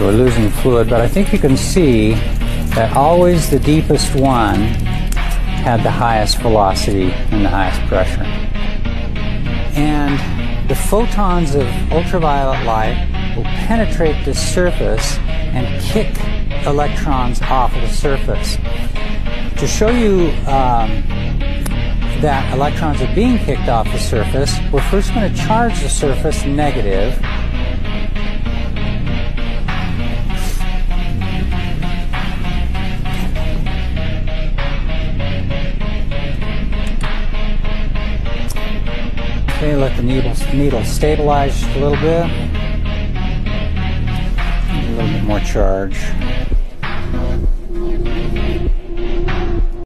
So we're losing fluid, but I think you can see that always the deepest one had the highest velocity and the highest pressure. And the photons of ultraviolet light will penetrate the surface and kick electrons off of the surface. To show you that electrons are being kicked off the surface, we're first going to charge the surface negative. Okay, let the needle stabilize just a little bit. A little bit more charge.